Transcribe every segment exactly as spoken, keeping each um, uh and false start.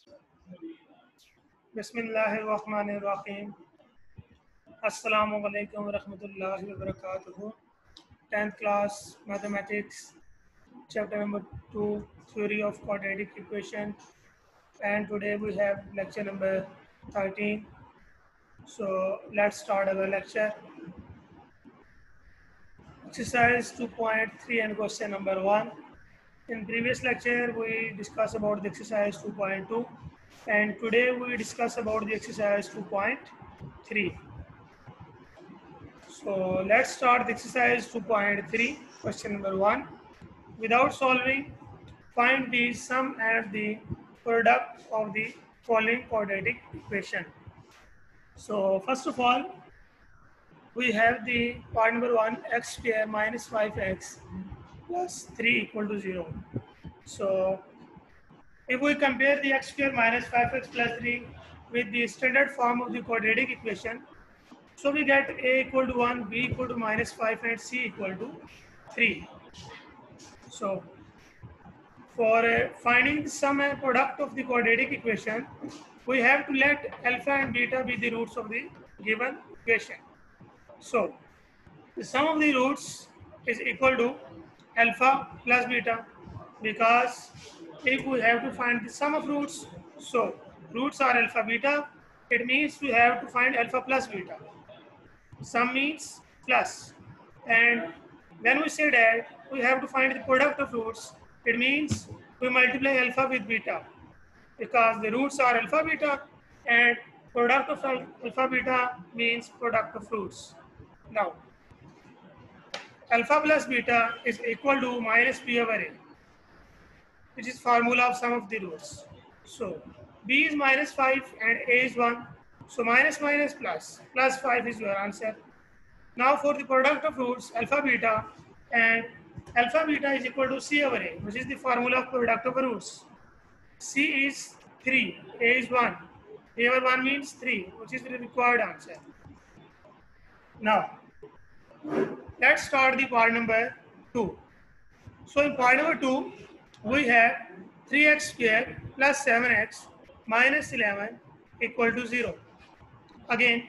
बिस्मिल्लाहिर्रहमानिर्रहीम। अस्सलामु अलैकुम रहमतुल्लाहि व बरकातुहू। tenth class mathematics, chapter number two, theory of quadratic equation, and today we have lecture number thirteen. So let's start our lecture. Exercise two point three and question number one. In previous lecture we discussed about the exercise two point two, and today we discuss about the exercise two point three. So let's start the exercise two point three, question number one. Without solving, find the sum and the product of the following quadratic equation. So first of all, we have the part number one, x square minus five x plus three equal to zero. So if we compare the x square minus five x plus three with the standard form of the quadratic equation, so we get a equal to one, b equal to minus five, and c equal to three. So for uh, finding the sum and product of the quadratic equation, we have to let alpha and beta be the roots of the given equation. So the sum of the roots is equal to alpha plus beta, because if we have to find the sum of roots, so roots are alpha beta, it means we have to find alpha plus beta. Sum means plus, and when we say that we have to find the product of roots, it means we multiply alpha with beta, because the roots are alpha beta, and product of alpha beta means product of roots. Now alpha plus beta is equal to minus b over a, which is formula of sum of the roots. So b is minus five and a is one, so minus minus plus, plus five is your answer. Now for the product of roots, alpha beta, and alpha beta is equal to c over a, which is the formula of product of roots. C is three, a is one, a over one means three, which is the required answer. Now let's start the part number two. So in part number two, we have three x squared plus seven x minus eleven equal to zero. Again,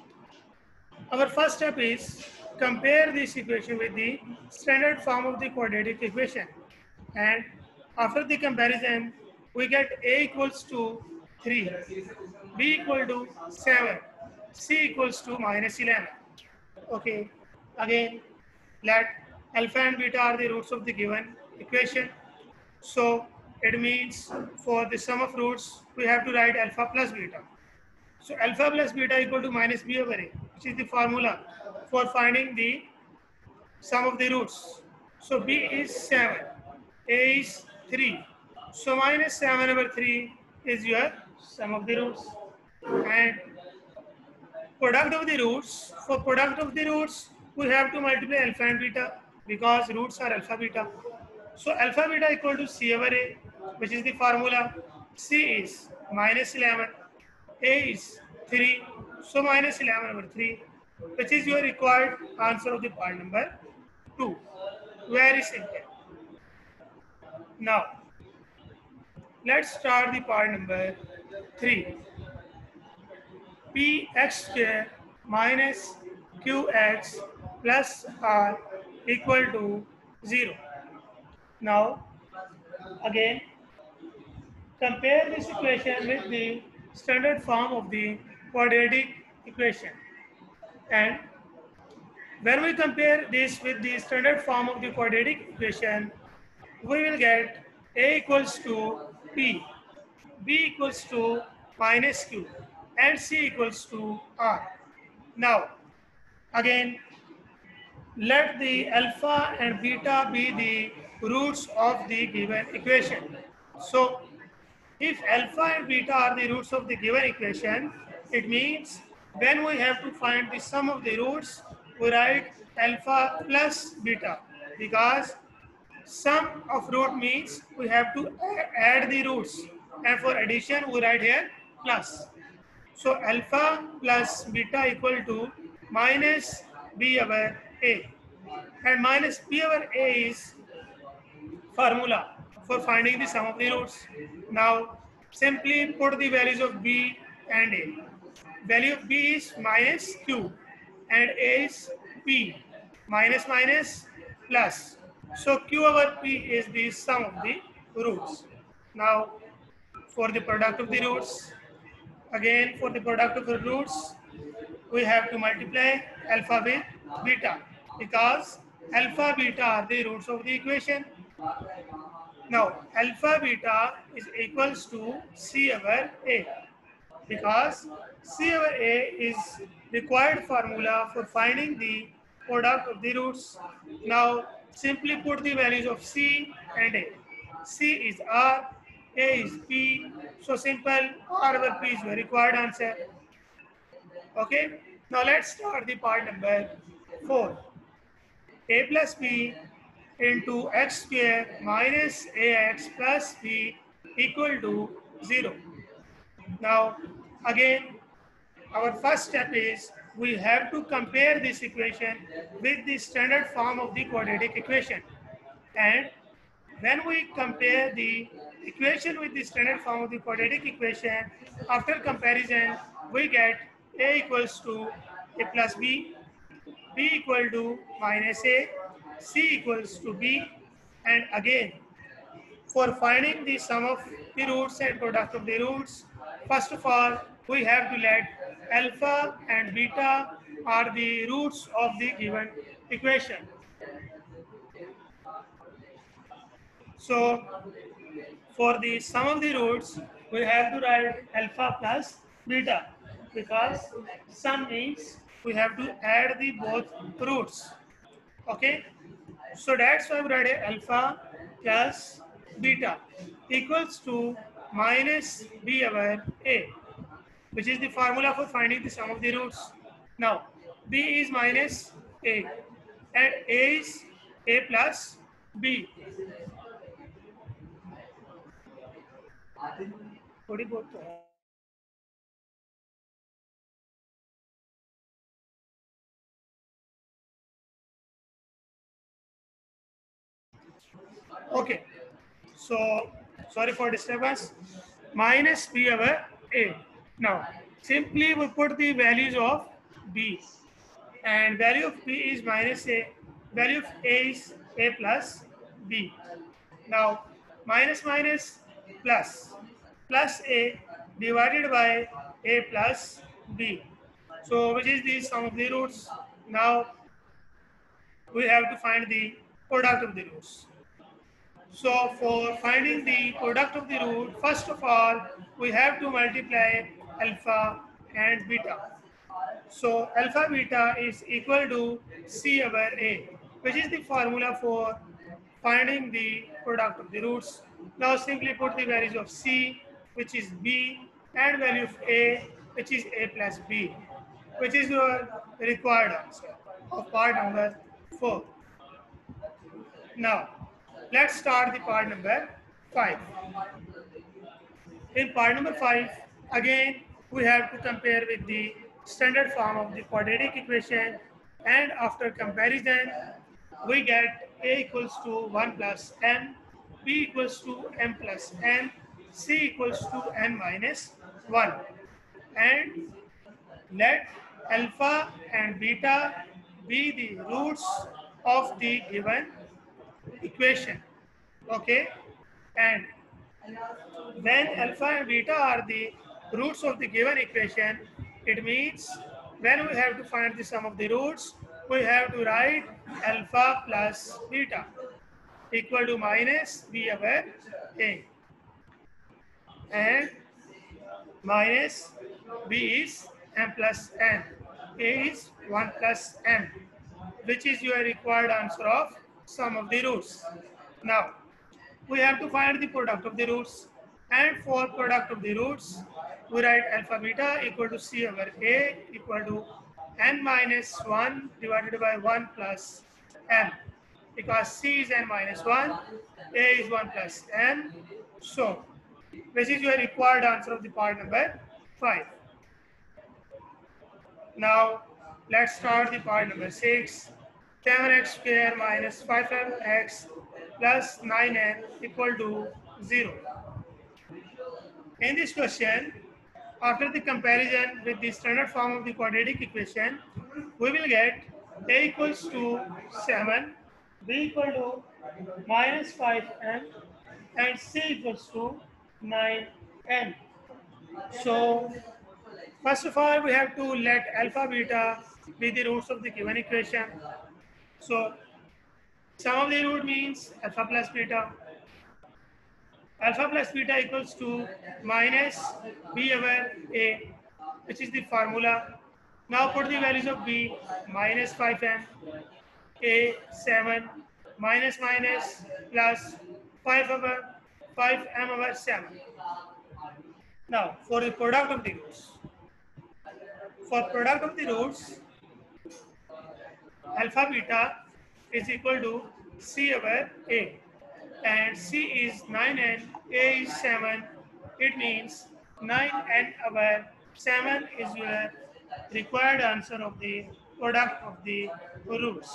our first step is compare this equation with the standard form of the quadratic equation, and after the comparison we get a equals to three, b equal to seven, c equals to minus eleven. Okay, again let alpha and beta are the roots of the given equation, so it means for the sum of roots we have to write alpha plus beta. So alpha plus beta equal to minus b over a, which is the formula for finding the sum of the roots. So b is seven, a is three, so minus seven over three is your sum of the roots. And product of the roots, for product of the roots we have to multiply alpha and beta, because roots are alpha beta. So alpha beta equal to c over a, which is the formula. C is minus eleven, a is three, so minus eleven over three, which is your required answer of the part number two. Very simple. Now let's start the part number three. Px square minus qx plus r equal to zero. Now again compare this equation with the standard form of the quadratic equation, and when we compare this with the standard form of the quadratic equation, we will get a equals to p, b equals to minus q, and c equals to r. Now again let the alpha and beta be the roots of the given equation. So if alpha and beta are the roots of the given equation, it means when we have to find the sum of the roots, we write alpha plus beta, because sum of root means we have to add the roots, and for addition we write here plus. So alpha plus beta equal to minus b over a, and minus b over a is formula for finding the sum of the roots. Now Simply put the values of b and a. Value of b is minus q and a is p. Minus minus plus. So q over p is the sum of the roots. Now for the product of the roots, again for the product of the roots, we have to multiply alpha with beta because alpha beta are the roots of the equation. Now alpha beta is equals to c over a because c over a is required formula for finding the product of the roots. Now simply put the values of c and a. C is r, a is p. So simple, r over p is the required answer. Okay, now let's start the part number four. A plus b into x square minus ax plus b equal to zero. Now again, our first step is we have to compare this equation with the standard form of the quadratic equation. And when we compare the equation with the standard form of the quadratic equation, after comparison, we get a equals to a plus b, b equal to minus a, c equals to b, and again, for finding the sum of the roots and product of the roots, first of all, we have to let alpha and beta are the roots of the given equation. So, for the sum of the roots, we have to write alpha plus beta because sum means we have to add the both roots. Okay, so that's why we write alpha plus beta equals to minus b over a, which is the formula for finding the sum of the roots. Now b is minus a and a is a plus b. थोड़ी बहुत तो है. Okay, so sorry for disturbance. Minus b over a. Now simply we put the values of b, and value of b is minus a, value of a is a plus b. Now minus minus plus, plus a divided by a plus b. So which is the sum of the roots. Now we have to find the product of the roots. So for finding the product of the root, first of all, we have to multiply alpha and beta. So alpha beta is equal to c over a, which is the formula for finding the product of the roots. Now simply put the values of c, which is b, and value of a, which is a plus b, which is your required answer of part number four. Now let's start the part number five. In part number five, again, we have to compare with the standard form of the quadratic equation, and after comparison, we get a equals to one plus m, b equals to m plus n, c equals to n minus one. And let alpha and beta be the roots of the given equation. Okay, and when alpha and beta are the roots of the given equation, it means when we have to find the sum of the roots, we have to write alpha plus beta equal to minus b over a, and minus b is m plus n, a is one plus m, which is your required answer of sum of the roots. Now we have to find the product of the roots, and for product of the roots, we write alpha beta equal to c over a equal to n minus one divided by one plus m, because c is n minus one, a is one plus m. So this is your required answer of the part number five. Now let's start the part number six. seven x square minus five m x plus nine n equal to zero. In this question, after the comparison with the standard form of the quadratic equation, we will get a equals to seven, b equal to minus five m, and c equals to nine n. So, first of all, we have to let alpha beta be the roots of the given equation. So, sum of the root means alpha plus beta. Alpha plus beta equals to minus b over a, which is the formula. Now put the values of b, minus five m, a seven, minus minus plus five over five m over seven. Now for the product of the roots. For product of the roots, alpha beta is equal to c over a, and c is nine n, a is seven. It means nine n over seven is your required answer of the product of the roots.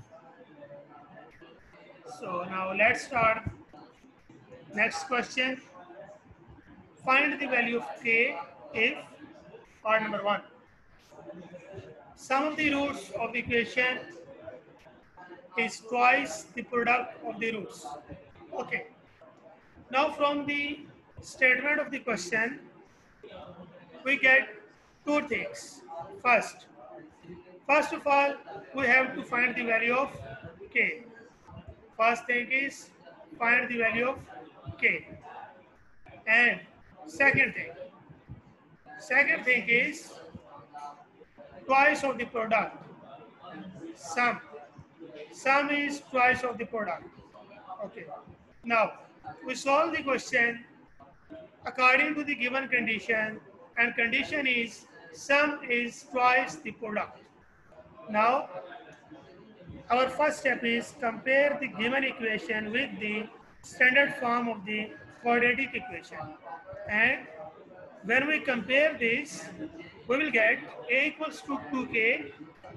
So now let's start. Next question. Find the value of k if, part number one, sum of the roots of the equation is twice the product of the roots. Okay. Now from the statement of the question, we get two things. First, first of all, we have to find the value of k. First thing is find the value of k. And second thing, second thing is twice of the product. Sum. Sum is twice of the product. Okay. Now, we solve the question according to the given condition, and condition is sum is twice the product. Now, our first step is compare the given equation with the standard form of the quadratic equation. And when we compare this, we will get a equals to two k,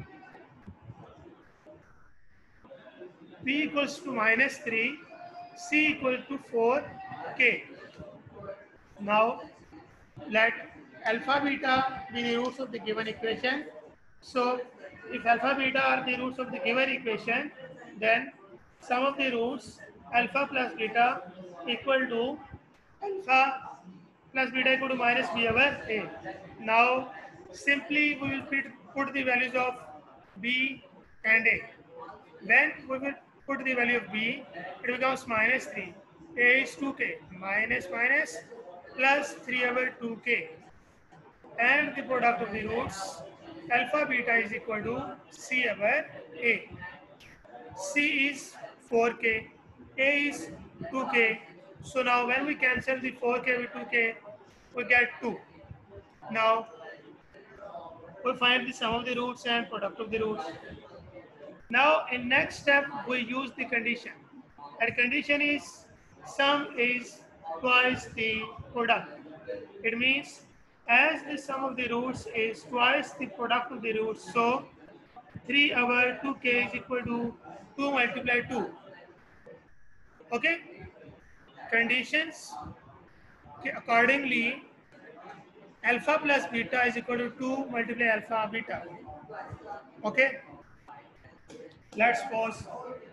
b equals to minus three, c equal to four k. Now, let alpha beta be the roots of the given equation. So, if alpha beta are the roots of the given equation, then sum of the roots alpha plus beta equal to alpha plus beta equal to minus b over a. Now, simply we will put the values of b and a. When we will put the value of b, it becomes minus three. A is two k, minus minus plus three over two k. And the product of the roots, alpha beta is equal to c over a. C is four k, a is two k. So now when we cancel the four k with two k, we get two. Now we find the sum of the roots and product of the roots. Now in next step we use the condition, and condition is sum is twice the product. It means as the sum of the roots is twice the product of the roots, so three over two k is equal to two multiply two. Okay? Conditions. Okay, accordingly, alpha plus beta is equal to two multiply alpha beta. Okay? Let's suppose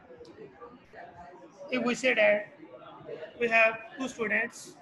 if we say that we have two students,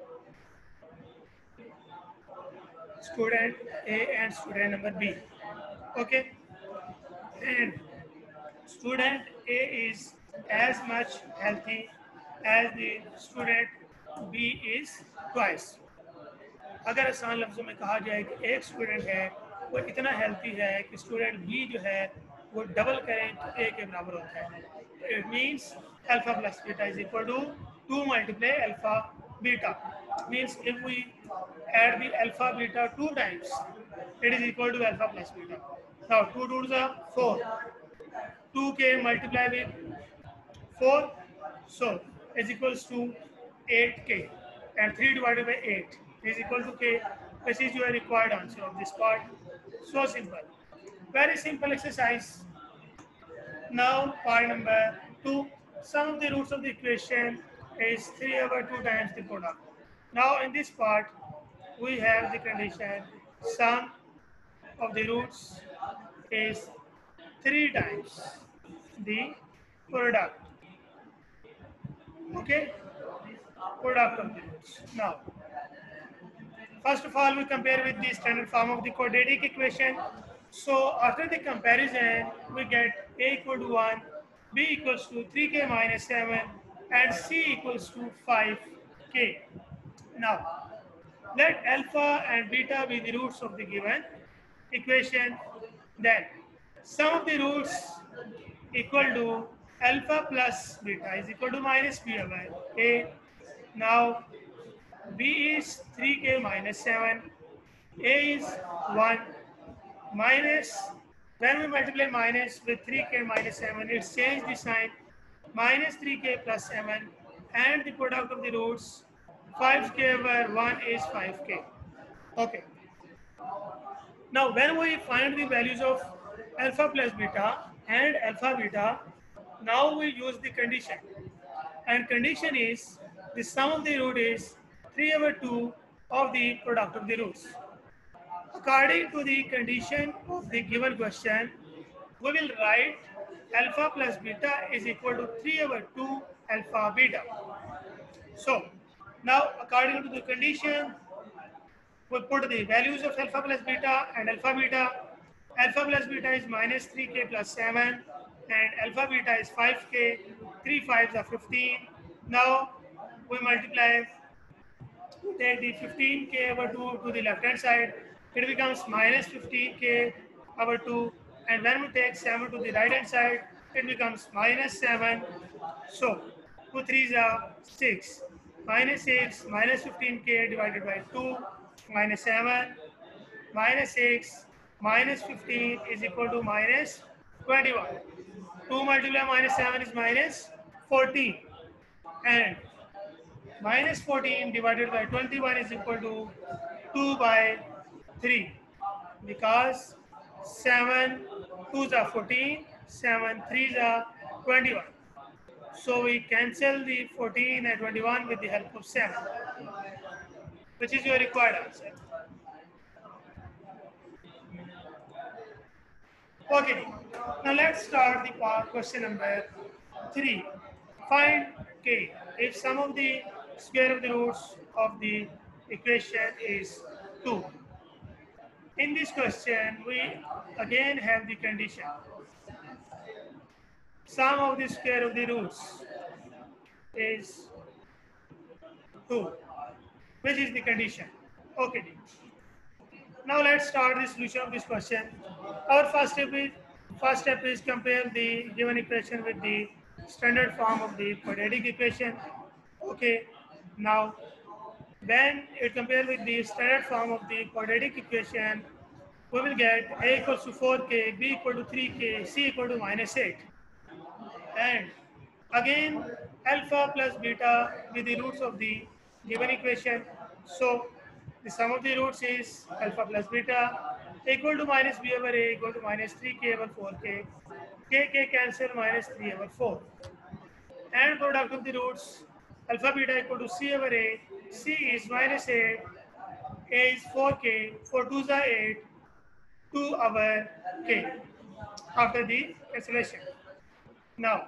student A and student number B. Okay? And student A is as much healthy as the student B is twice. अगर आसान लफ्ज़ों में कहा जाए कि एक student है वो इतना हेल्थी है कि स्टूडेंट बी जो है वो डबल करें तो ए के बराबर होता है. It means alpha plus beta is equal to two multiply alpha beta. Means if we add the alpha beta two times, it is equal to alpha plus beta. Now two twos are four. two k multiply with four, so is equals to eight k, and three divided by eight is equal to k. This is your required answer of this part. So simple. Very simple exercise. Now part number two. Sum of the roots of the equation is three over two times the product. Now in this part, we have the condition sum of the roots is three times the product. Okay, product of the roots. Now, first of all, we compare with the standard form of the quadratic equation. So after the comparison, we get a equal to one, b equals to three k minus seven, and c equals to five k. Now, let alpha and beta be the roots of the given equation. Then, sum of the roots equal to alpha plus beta is equal to minus b over a. Now, b is three k minus seven, a is one, minus, when we multiply minus with three k minus seven, it changes the sign, minus three k plus seven, and the product of the roots, five k over one is five k. Okay. Now, when we find the values of alpha plus beta and alpha beta, now we use the condition. And condition is the sum of the root is three over two of the product of the roots. According to the condition of the given question, we will write alpha plus beta is equal to three over two alpha beta. So, now according to the condition, we put the values of alpha plus beta and alpha beta. Alpha plus beta is minus three k plus seven, and alpha beta is five k. three fives are fifteen. Now, we multiply, we take the fifteen k over two to the left hand side, it becomes minus fifteen k over two, and when we take seven to the right hand side, it becomes minus seven. So, two threes are six, minus six, minus fifteen k divided by two, minus seven, minus six, minus fifteen is equal to minus twenty-one. two multiplied minus seven is minus fourteen, and minus fourteen divided by twenty-one is equal to two by three, because seven twos are fourteen, seven threes are twenty-one. So we cancel the fourteen and twenty-one with the help of seven, which is your required answer. Okay, now let's start the part question number three. Find k if sum of the square of the roots of the equation is two. In this question, we again have the condition. Sum of the square of the roots is two, which is the condition. Okay. Now let's start the solution of this question. Our first step is first step is compare the given equation with the standard form of the quadratic equation. Okay. Now, when it compared with the standard form of the quadratic equation, we will get a equals to four k, b equal to three k, c equal to minus eight. And again, alpha plus beta with the roots of the given equation. So, the sum of the roots is alpha plus beta equal to minus b over a equal to minus three k over four k. K, k cancel minus three over four. And product of the roots alpha beta equal to c over a. C is minus eight. A is four k. four twos are eight. two over k after the cancellation. Now,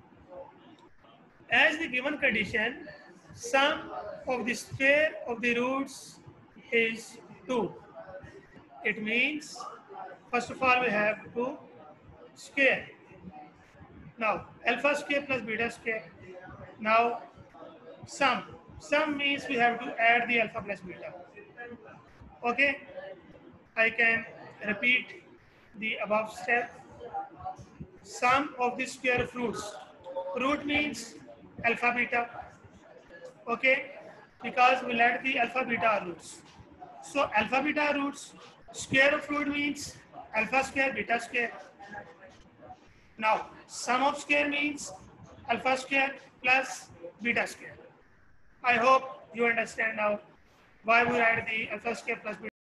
as the given condition, sum of the square of the roots is two. It means, first of all, we have to square. Now, alpha square plus beta square. Now, sum. Sum means we have to add the alpha plus beta. Okay? I can repeat the above step. Sum of the square of roots. Root means alpha beta. Okay? Because we let the alpha beta roots. So alpha beta roots, square of root means alpha square beta square. Now sum of square means alpha square plus beta square. I hope you understand now why we write the alpha square plus beta.